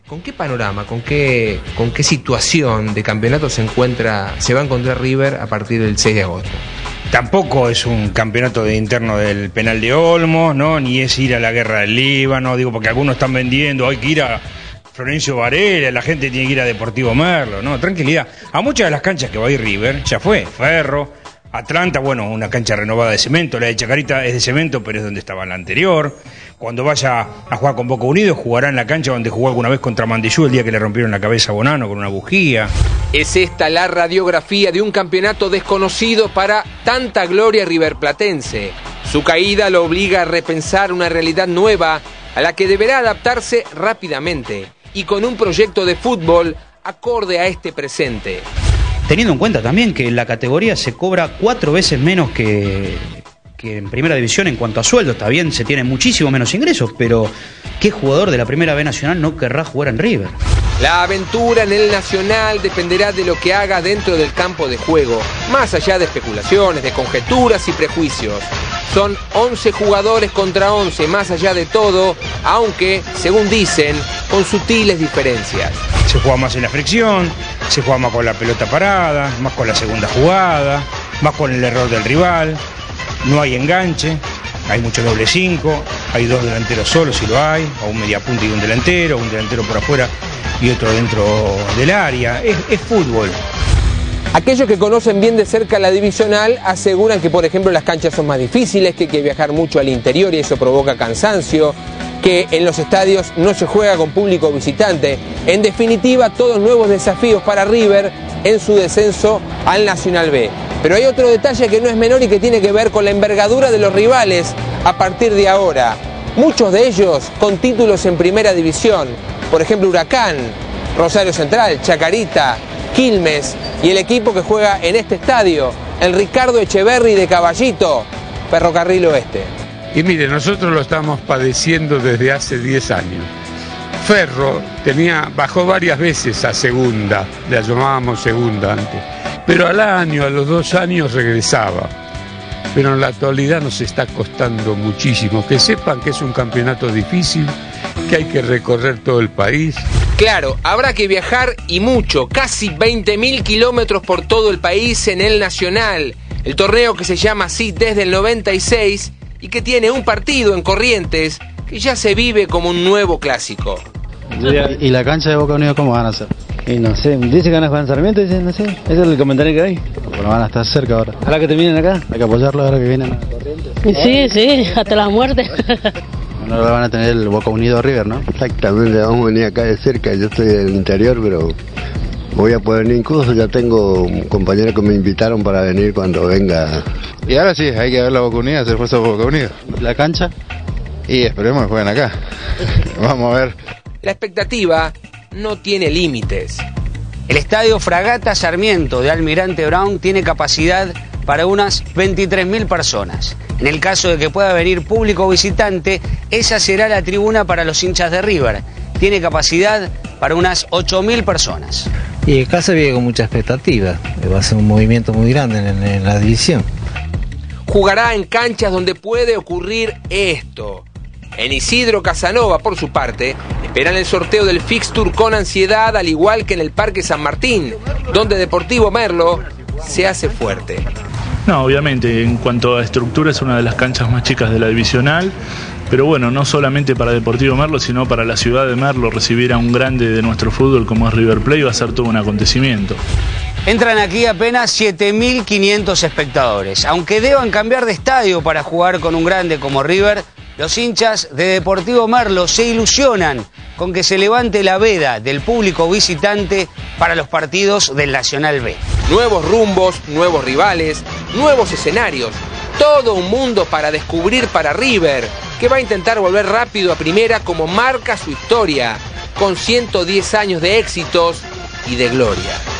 ¿Con qué panorama, con qué situación de campeonato se va a encontrar River a partir del 6 de agosto? Tampoco es un campeonato de interno del penal de Olmos, ¿no? Ni es ir a la guerra del Líbano, digo, porque algunos están vendiendo, hay que ir a Florencio Varela, la gente tiene que ir a Deportivo Merlo, ¿no? Tranquilidad. A muchas de las canchas que va a ir River, ya fue, Ferro, Atlanta, bueno, una cancha renovada de cemento, la de Chacarita es de cemento, pero es donde estaba la anterior. Cuando vaya a jugar con Boca Unidos, jugará en la cancha donde jugó alguna vez contra Mandillú el día que le rompieron la cabeza a Bonano con una bujía. ¿Es esta la radiografía de un campeonato desconocido para tanta gloria riverplatense? Su caída lo obliga a repensar una realidad nueva a la que deberá adaptarse rápidamente y con un proyecto de fútbol acorde a este presente. Teniendo en cuenta también que en la categoría se cobra 4 veces menos que en primera división en cuanto a sueldo. Está bien, se tienen muchísimo menos ingresos, pero ¿qué jugador de la primera B nacional no querrá jugar en River? La aventura en el Nacional dependerá de lo que haga dentro del campo de juego, más allá de especulaciones, de conjeturas y prejuicios. Son 11 jugadores contra 11, más allá de todo, aunque, según dicen, con sutiles diferencias. Se juega más en la fricción, se juega más con la pelota parada, más con la segunda jugada, más con el error del rival, no hay enganche, hay mucho doble 5, hay 2 delanteros solos si lo hay, o un mediapunta y un delantero por afuera y otro dentro del área, es fútbol. Aquellos que conocen bien de cerca la divisional aseguran que, por ejemplo, las canchas son más difíciles, que hay que viajar mucho al interior y eso provoca cansancio, que en los estadios no se juega con público visitante. En definitiva, todos nuevos desafíos para River en su descenso al Nacional B. Pero hay otro detalle que no es menor y que tiene que ver con la envergadura de los rivales a partir de ahora. Muchos de ellos con títulos en primera división. Por ejemplo, Huracán, Rosario Central, Chacarita, Quilmes y el equipo que juega en este estadio, el Ricardo Echeverri de Caballito, Ferrocarril Oeste. Y mire, nosotros lo estamos padeciendo desde hace 10 años. Ferro bajó varias veces a segunda, la llamábamos segunda antes, pero al año, a los 2 años regresaba. Pero en la actualidad nos está costando muchísimo. Que sepan que es un campeonato difícil, que hay que recorrer todo el país. Claro, habrá que viajar y mucho, casi 20.000 kilómetros por todo el país en el Nacional, el torneo que se llama así desde el 96 y que tiene un partido en Corrientes que ya se vive como un nuevo clásico. ¿Y la cancha de Boca Unidos cómo van a ser? Y no sé, dice que van a jugar en Sarmiento, dice, no sé, ese es el comentario que hay. Bueno, van a estar cerca ahora. Ahora que terminen acá. Hay que apoyarlo ahora que vienen a Corrientes. Sí, hasta la muerte. Bueno, ahora van a tener el Boca Unido River, ¿no? Exactamente, vamos a venir acá de cerca, yo estoy del interior, pero voy a poder venir, incluso ya tengo compañeros que me invitaron para venir cuando venga. Y ahora sí, hay que ver la Boca Unida, hacer fuerza por Boca Unido. ¿La cancha? Y esperemos que jueguen acá. Vamos a ver. La expectativa no tiene límites. El estadio Fragata Sarmiento de Almirante Brown tiene capacidad para unas 23.000 personas. En el caso de que pueda venir público visitante, esa será la tribuna para los hinchas de River. Tiene capacidad para unas 8.000 personas. Y acá se vive con mucha expectativa. Va a ser un movimiento muy grande en la división. Jugará en canchas donde puede ocurrir esto. En Isidro Casanova, por su parte, esperan el sorteo del fixture con ansiedad, al igual que en el Parque San Martín, donde Deportivo Merlo se hace fuerte. No, obviamente, en cuanto a estructura es una de las canchas más chicas de la divisional, pero bueno, no solamente para Deportivo Merlo, sino para la ciudad de Merlo, recibir a un grande de nuestro fútbol como es River Plate va a ser todo un acontecimiento. Entran aquí apenas 7.500 espectadores. Aunque deban cambiar de estadio para jugar con un grande como River, los hinchas de Deportivo Merlo se ilusionan con que se levante la veda del público visitante para los partidos del Nacional B. Nuevos rumbos, nuevos rivales, nuevos escenarios. Todo un mundo para descubrir para River, que va a intentar volver rápido a primera como marca su historia, con 110 años de éxitos y de gloria.